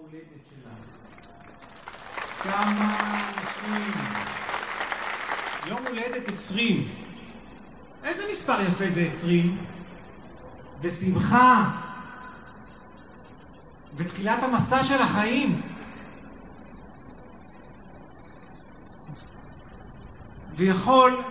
הולדת שלך. כמה אנשים. יום הולדת 20. איזה מספר יפה זה 20? ושמחה. ותחילת המסע של החיים. ויכול